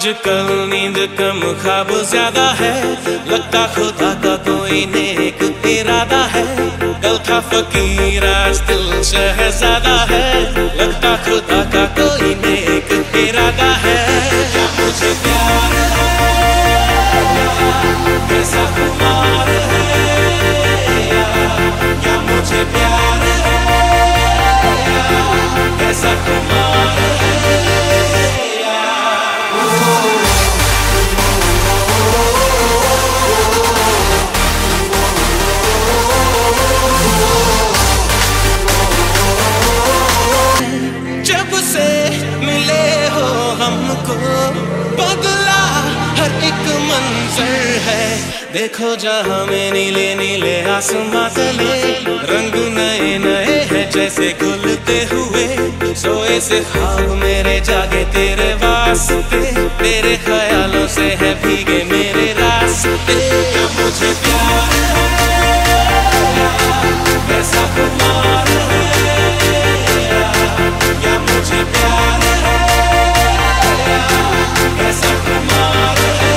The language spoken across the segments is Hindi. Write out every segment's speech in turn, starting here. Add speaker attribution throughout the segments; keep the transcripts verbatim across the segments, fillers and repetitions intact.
Speaker 1: आजकल नींद कम ख्वाब ज्यादा है, लगता खुदा का कोई नेक इरादा है। कल था फकीर आज दिल शहजादा है, लगता खुदा का कोई नेक इरादा है। क्या मुझे प्यार है कैसा खुमार है, क्या मुझे प्यार है कैसा खुमार है। जब से मिले हो हमको बदला हर एक मंजर है, देखो जहां में नीले नीले आसमां तले रंग नए नए हैं जैसे घुलते हुए। सोए से ख्वाब मेरे जागे तेरे वास्ते, तेरे ख्यालों से है भीगे मेरे रास्ते। क्या मुझे प्यार है कैसा खुमार है, क्या मुझे प्यार है कैसा खुमार है।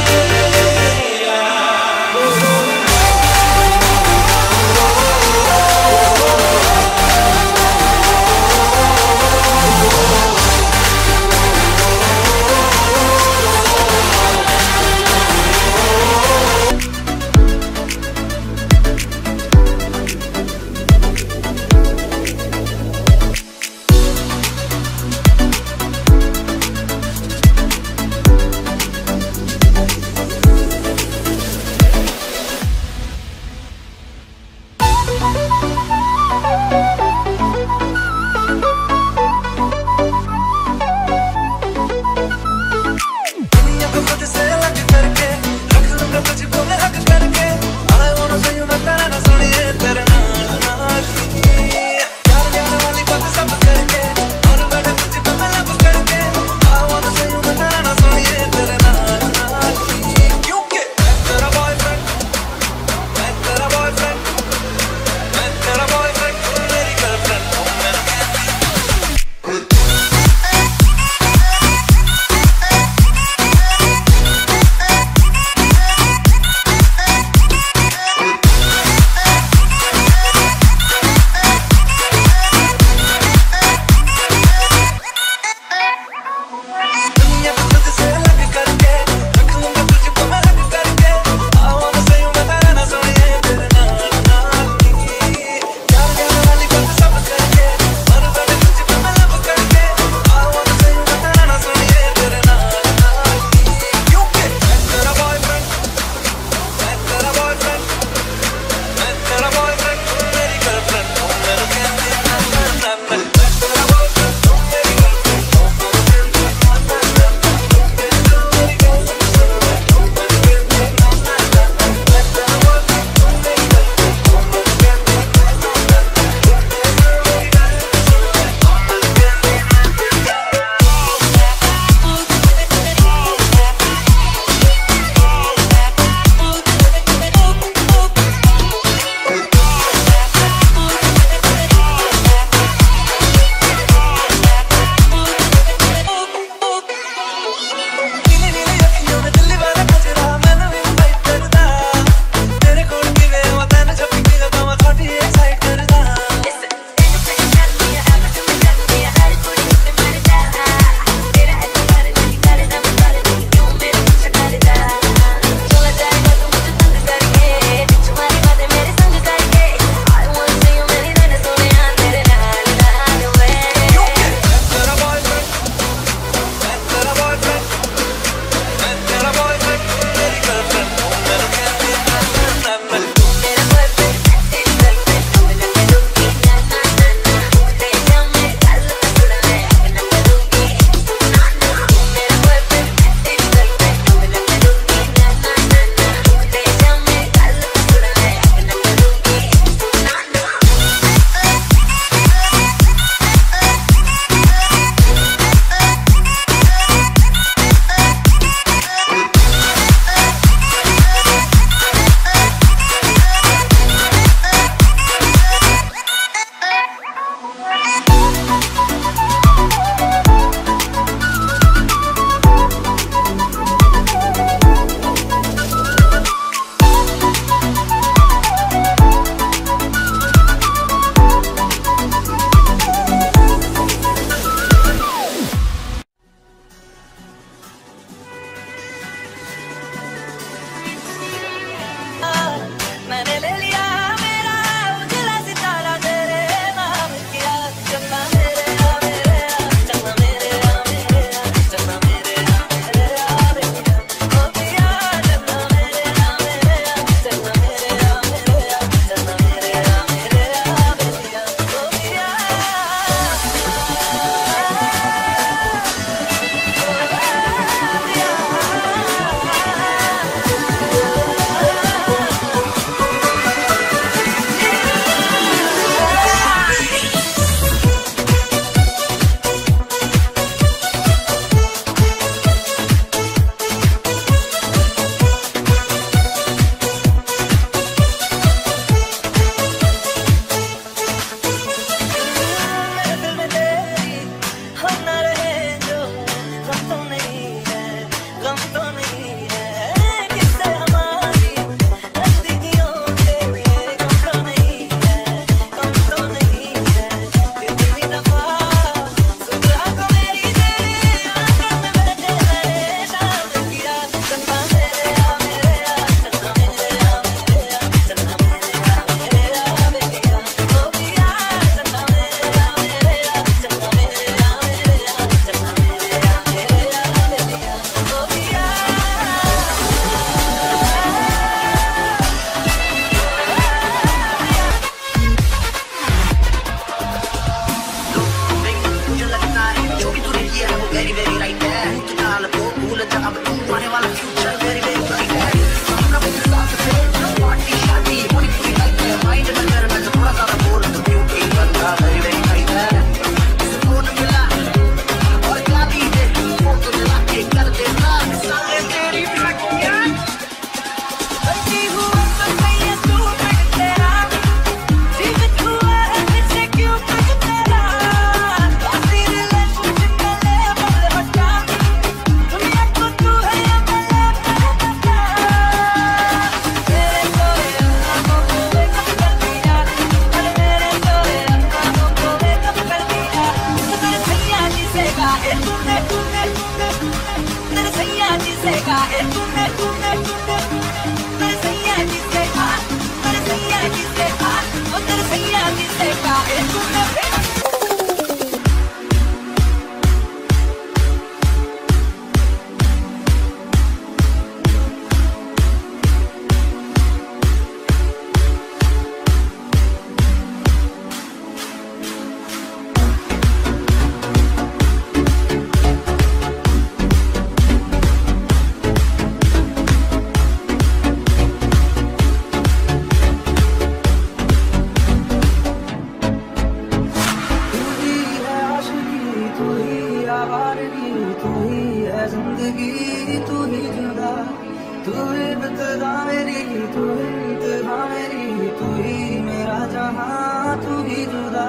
Speaker 2: आने वाला फ्यूचर वेरी वेरी ब्राइट है। अपना भी साथ में पार्टी शादी पूरी पूरी लाइफ है। माइंड में मेरे में थोड़ा सा बोल तो ब्यूटी बनता वेरी वेरी ब्राइट है। सुकून मिला और क्या भी दे फोटो मिला के कर देना सारे तेरी प्रक्रिया। बची हुआ तो सही तू मैं तेरा जीवित हुआ है मुझसे क्यों मैं तेरा। बासी रिलेशनशिप में ले बदले बचा दुनिया को तू है या मैं ले बचा। मेरे सोए आँखों को वेकअप कर दिया अरे मेरे सोए आँखों को वेकअप कर दिया। तेरे सैया जी से गाए तूने तूने तेरे सैया जी से गाए तूने तूने तेरे सैया जी से गा तेरे सैया जी से गा और तेरे सैया जी से गाए तूने। जिंदगी तू ही जुदा तू ही बता मेरी तू ही इंतहा मेरी तू ही मेरा जहां तू ही जुदा।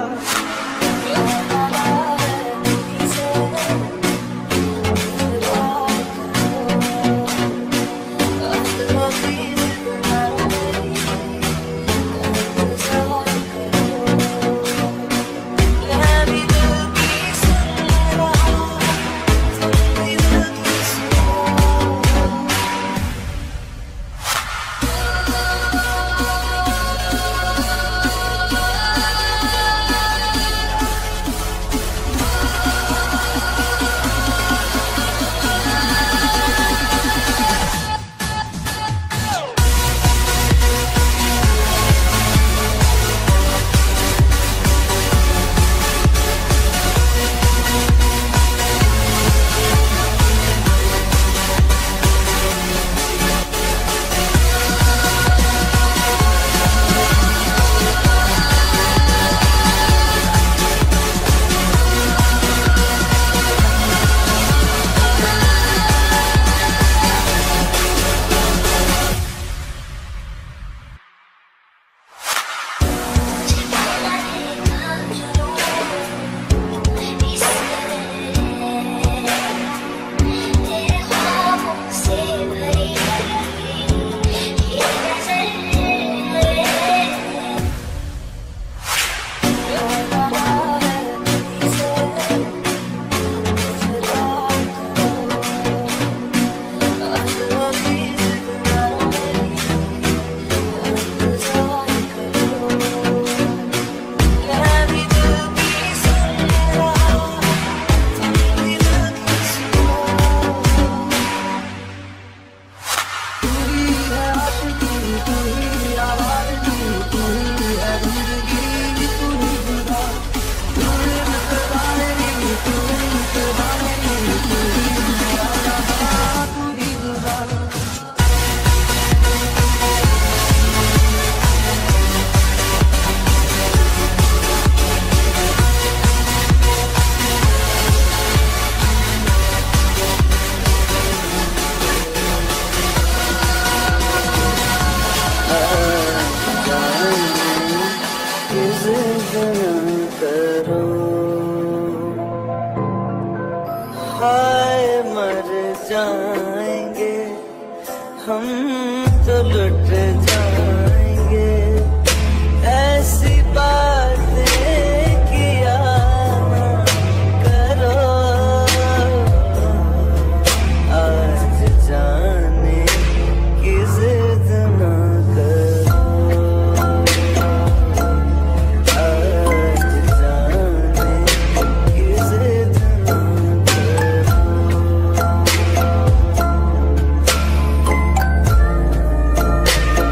Speaker 2: हाय मर जाएंगे हम तो लुट जाएंगे ऐसी बातें किया करो आज जाने की जिद ना करो आज जाने की जिद ना करो।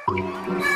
Speaker 2: है।